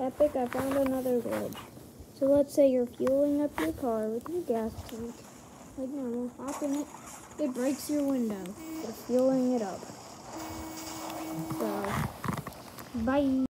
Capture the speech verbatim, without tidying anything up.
epic, I found another glitch. So let's say you're fueling up your car with your gas tank, like normal, hop in it, it breaks your window for fueling it up. So, bye.